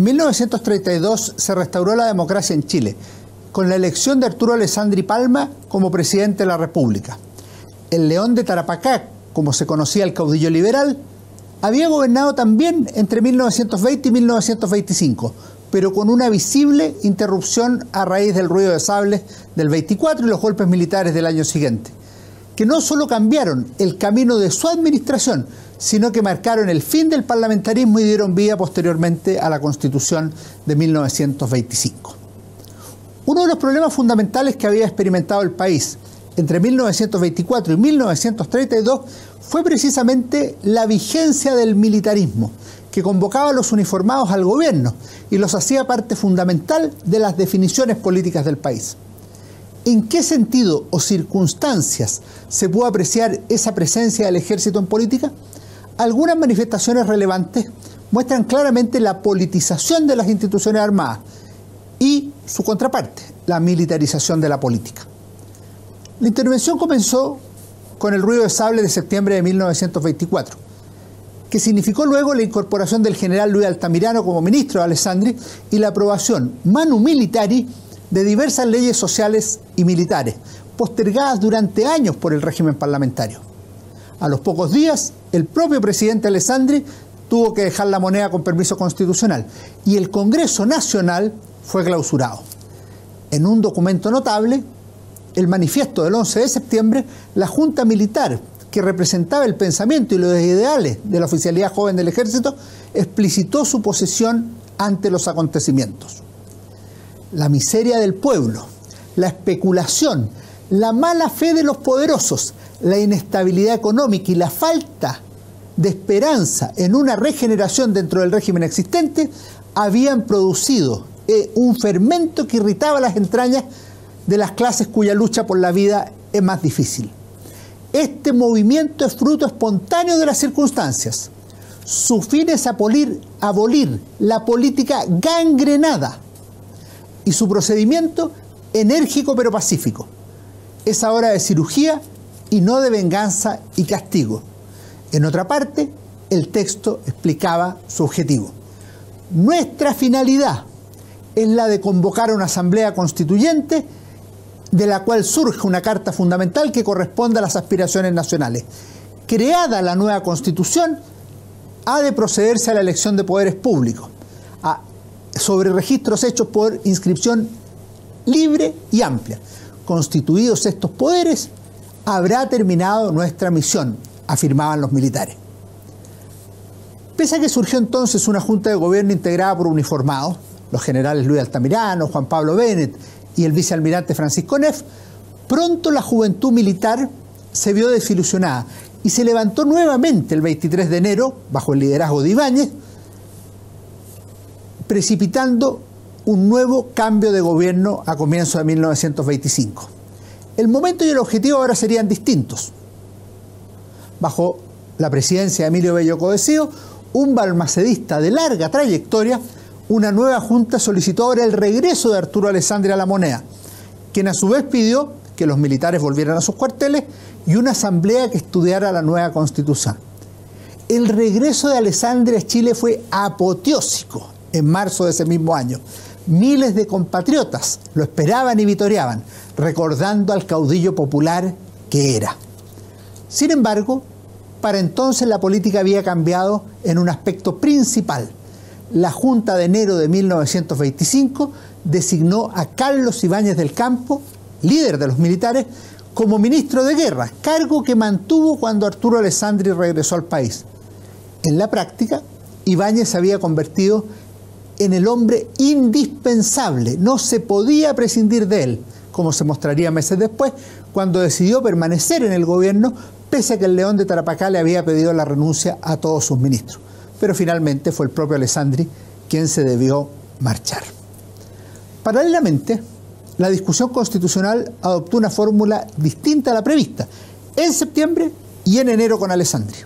1932 se restauró la democracia en Chile, con la elección de Arturo Alessandri Palma como presidente de la República. El León de Tarapacá, como se conocía el caudillo liberal, había gobernado también entre 1920 y 1925, pero con una visible interrupción a raíz del ruido de sables del 24 y los golpes militares del año siguiente, que no solo cambiaron el camino de su administración, sino que marcaron el fin del parlamentarismo y dieron vida posteriormente a la Constitución de 1925. Uno de los problemas fundamentales que había experimentado el país entre 1924 y 1932 fue precisamente la vigencia del militarismo, que convocaba a los uniformados al gobierno y los hacía parte fundamental de las definiciones políticas del país. ¿En qué sentido o circunstancias se pudo apreciar esa presencia del ejército en política? Algunas manifestaciones relevantes muestran claramente la politización de las instituciones armadas y su contraparte, la militarización de la política. La intervención comenzó con el ruido de sable de septiembre de 1924, que significó luego la incorporación del general Luis Altamirano como ministro de Alessandri y la aprobación manu militari de diversas leyes sociales y militares, postergadas durante años por el régimen parlamentario. A los pocos días, el propio presidente Alessandri tuvo que dejar la moneda con permiso constitucional y el Congreso Nacional fue clausurado. En un documento notable, el manifiesto del 11 de septiembre, la Junta Militar, que representaba el pensamiento y los ideales de la oficialidad joven del ejército, explicitó su posición ante los acontecimientos. La miseria del pueblo, la especulación, la mala fe de los poderosos, la inestabilidad económica y la falta de esperanza en una regeneración dentro del régimen existente habían producido un fermento que irritaba las entrañas de las clases cuya lucha por la vida es más difícil. Este movimiento es fruto espontáneo de las circunstancias. Su fin es abolir la política gangrenada y su procedimiento enérgico pero pacífico. Es ahora de cirugía y no de venganza y castigo. En otra parte, el texto explicaba su objetivo. Nuestra finalidad es la de convocar a una asamblea constituyente de la cual surge una carta fundamental que corresponde a las aspiraciones nacionales. Creada la nueva Constitución, ha de procederse a la elección de poderes públicos, sobre registros hechos por inscripción libre y amplia. Constituidos estos poderes, habrá terminado nuestra misión, afirmaban los militares. Pese a que surgió entonces una junta de gobierno integrada por uniformados, los generales Luis Altamirano, Juan Pablo Bennett y el vicealmirante Francisco Neff, pronto la juventud militar se vio desilusionada y se levantó nuevamente el 23 de enero, bajo el liderazgo de Ibáñez, precipitando un nuevo cambio de gobierno a comienzos de 1925. El momento y el objetivo ahora serían distintos. Bajo la presidencia de Emilio Bello Codesio, un balmacedista de larga trayectoria, una nueva junta solicitó ahora el regreso de Arturo Alessandri a la moneda, quien a su vez pidió que los militares volvieran a sus cuarteles y una asamblea que estudiara la nueva Constitución. El regreso de Alessandri a Chile fue apoteósico en marzo de ese mismo año. Miles de compatriotas lo esperaban y vitoreaban, recordando al caudillo popular que era. Sin embargo, para entonces la política había cambiado en un aspecto principal. La Junta de enero de 1925 designó a Carlos Ibáñez del Campo, líder de los militares, como ministro de guerra, cargo que mantuvo cuando Arturo Alessandri regresó al país. En la práctica, Ibáñez se había convertido en el hombre indispensable, no se podía prescindir de él, como se mostraría meses después, cuando decidió permanecer en el gobierno, pese a que el León de Tarapacá le había pedido la renuncia a todos sus ministros. Pero finalmente fue el propio Alessandri quien se debió marchar. Paralelamente, la discusión constitucional adoptó una fórmula distinta a la prevista, en septiembre y en enero con Alessandri.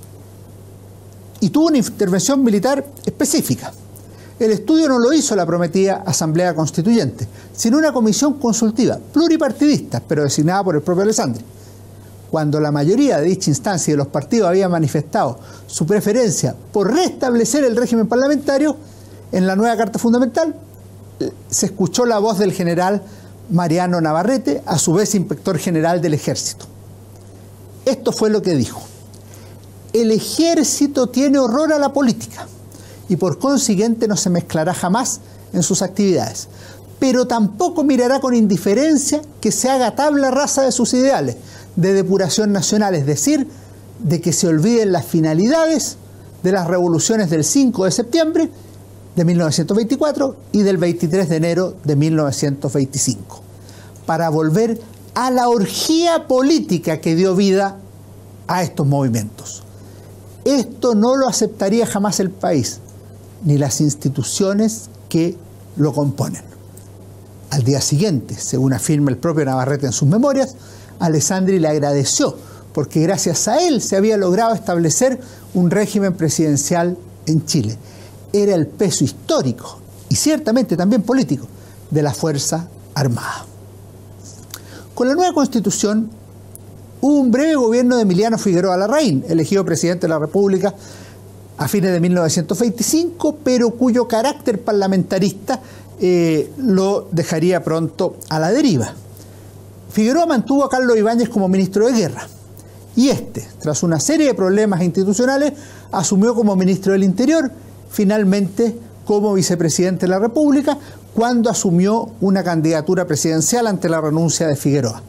Y tuvo una intervención militar específica. El estudio no lo hizo la prometida Asamblea Constituyente, sino una comisión consultiva, pluripartidista, pero designada por el propio Alessandri. Cuando la mayoría de dicha instancia y de los partidos habían manifestado su preferencia por restablecer el régimen parlamentario, En la nueva Carta Fundamental se escuchó la voz del general Mariano Navarrete, a su vez inspector general del Ejército. Esto fue lo que dijo: el Ejército tiene horror a la política y por consiguiente no se mezclará jamás en sus actividades, pero tampoco mirará con indiferencia que se haga tabla rasa de sus ideales de depuración nacional, es decir, de que se olviden las finalidades de las revoluciones del 5 de septiembre de 1924 y del 23 de enero de 1925, para volver a la orgía política que dio vida a estos movimientos. Esto no lo aceptaría jamás el país, ni las instituciones que lo componen. Al día siguiente, según afirma el propio Navarrete en sus memorias, Alessandri le agradeció porque gracias a él se había logrado establecer un régimen presidencial en Chile. Era el peso histórico y ciertamente también político de la Fuerza Armada. Con la nueva Constitución hubo un breve gobierno de Emiliano Figueroa Larraín, elegido presidente de la República a fines de 1925, pero cuyo carácter parlamentarista lo dejaría pronto a la deriva. Figueroa mantuvo a Carlos Ibáñez como ministro de Guerra y tras una serie de problemas institucionales, asumió como ministro del Interior, finalmente como vicepresidente de la República, cuando asumió una candidatura presidencial ante la renuncia de Figueroa.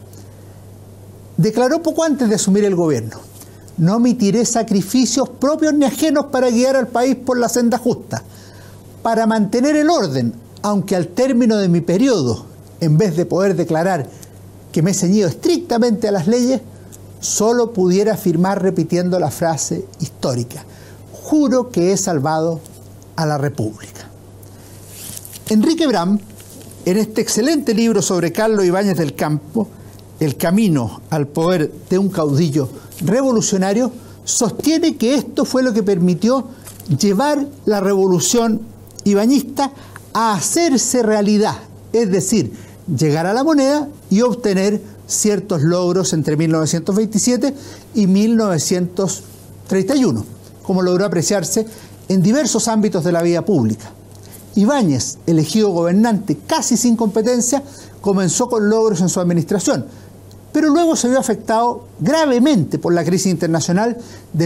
Declaró poco antes de asumir el gobierno: no omitiré sacrificios propios ni ajenos para guiar al país por la senda justa, para mantener el orden, aunque al término de mi periodo, en vez de poder declarar que me he ceñido estrictamente a las leyes, solo pudiera afirmar repitiendo la frase histórica: juro que he salvado a la República. Enrique Brand, en este excelente libro sobre Carlos Ibáñez del Campo, El camino al poder de un caudillo revolucionario, sostiene que esto fue lo que permitió llevar la revolución ibañista a hacerse realidad, es decir, llegar a la moneda y obtener ciertos logros entre 1927 y 1931, como logró apreciarse en diversos ámbitos de la vida pública. Ibáñez, elegido gobernante casi sin competencia, comenzó con logros en su administración, pero luego se vio afectado gravemente por la crisis internacional de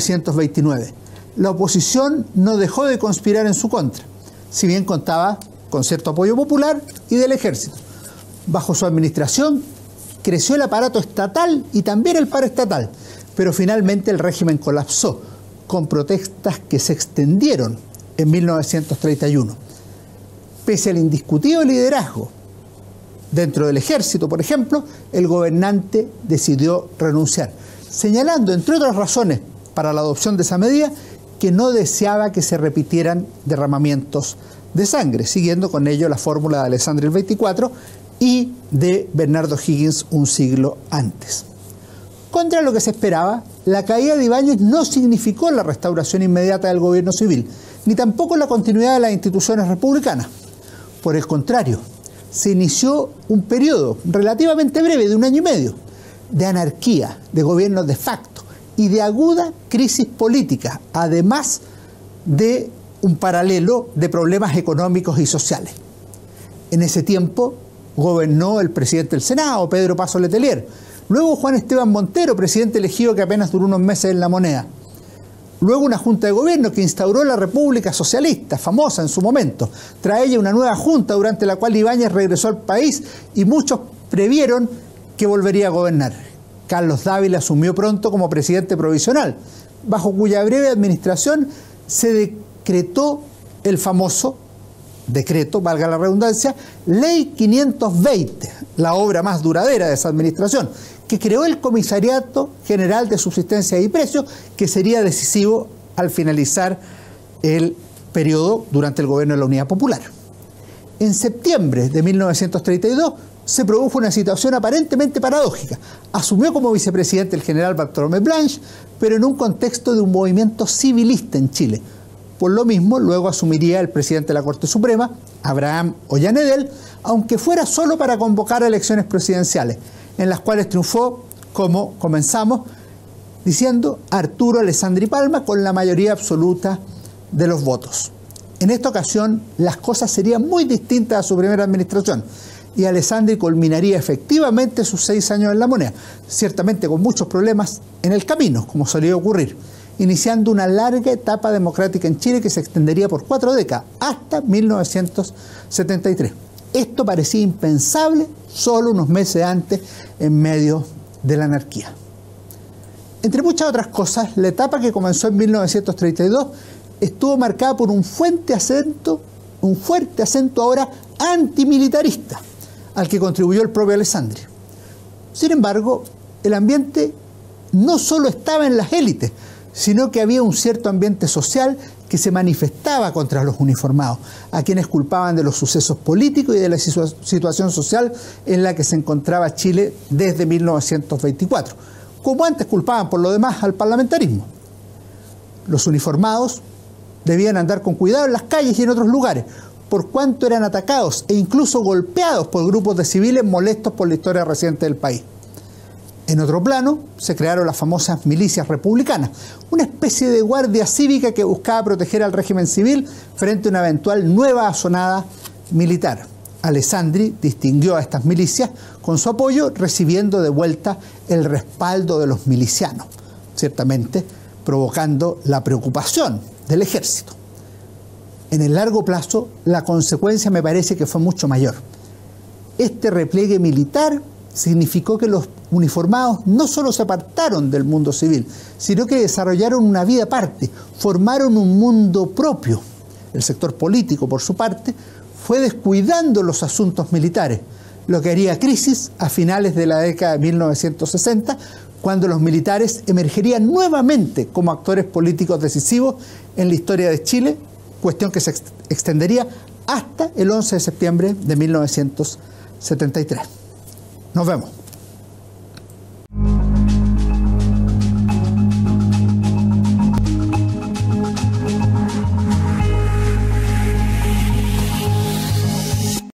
1929. La oposición no dejó de conspirar en su contra, si bien contaba con cierto apoyo popular y del ejército. Bajo su administración creció el aparato estatal y también el paraestatal, pero finalmente el régimen colapsó, con protestas que se extendieron en 1931. Pese al indiscutido liderazgo dentro del ejército, por ejemplo, el gobernante decidió renunciar, señalando, entre otras razones para la adopción de esa medida, que no deseaba que se repitieran derramamientos de sangre, siguiendo con ello la fórmula de Alessandri el 24 y de Bernardo Higgins un siglo antes. Contra lo que se esperaba, la caída de Ibáñez no significó la restauración inmediata del gobierno civil, ni tampoco la continuidad de las instituciones republicanas. Por el contrario, se inició un periodo relativamente breve de 1 año y medio de anarquía, de gobierno de facto y de aguda crisis política, además de un paralelo de problemas económicos y sociales. En ese tiempo gobernó el presidente del Senado, Pedro Paso Letelier, luego Juan Esteban Montero, presidente elegido que apenas duró unos meses en la moneda, luego una junta de gobierno que instauró la República Socialista, famosa en su momento, tras ella una nueva junta durante la cual Ibáñez regresó al país y muchos previeron que volvería a gobernar. Carlos Dávila asumió pronto como presidente provisional, bajo cuya breve administración se decretó el famoso decreto, valga la redundancia, Ley 520, la obra más duradera de esa administración, que creó el Comisariato General de Subsistencia y Precios, que sería decisivo al finalizar el periodo durante el gobierno de la Unidad Popular. En septiembre de 1932 se produjo una situación aparentemente paradójica. Asumió como vicepresidente el general Bartolomé Blanch, pero en un contexto de un movimiento civilista en Chile. Por lo mismo, luego asumiría el presidente de la Corte Suprema, Abraham Ollanedel, aunque fuera solo para convocar elecciones presidenciales, en las cuales triunfó, como comenzamos diciendo, Arturo Alessandri Palma con la mayoría absoluta de los votos. En esta ocasión, las cosas serían muy distintas a su primera administración y Alessandri culminaría efectivamente sus 6 años en la moneda, ciertamente con muchos problemas en el camino, como solía ocurrir, iniciando una larga etapa democrática en Chile que se extendería por 4 décadas, hasta 1973. Esto parecía impensable solo unos meses antes, en medio de la anarquía. Entre muchas otras cosas, la etapa que comenzó en 1932 estuvo marcada por un fuerte acento ahora antimilitarista, al que contribuyó el propio Alessandri. Sin embargo, el ambiente no solo estaba en las élites, sino que había un cierto ambiente social que se manifestaba contra los uniformados, a quienes culpaban de los sucesos políticos y de la situación social en la que se encontraba Chile desde 1924, como antes culpaban por lo demás al parlamentarismo. Los uniformados debían andar con cuidado en las calles y en otros lugares, por cuanto eran atacados e incluso golpeados por grupos de civiles molestos por la historia reciente del país. En otro plano, se crearon las famosas milicias republicanas, una especie de guardia cívica que buscaba proteger al régimen civil frente a una eventual nueva asonada militar. Alessandri distinguió a estas milicias con su apoyo, recibiendo de vuelta el respaldo de los milicianos, ciertamente provocando la preocupación del ejército. En el largo plazo, la consecuencia me parece que fue mucho mayor. Este repliegue militar significó que los uniformados no solo se apartaron del mundo civil, sino que desarrollaron una vida aparte, formaron un mundo propio. El sector político, por su parte, fue descuidando los asuntos militares, lo que haría crisis a finales de la década de 1960, cuando los militares emergerían nuevamente como actores políticos decisivos en la historia de Chile, cuestión que se extendería hasta el 11 de septiembre de 1973. Nos vemos.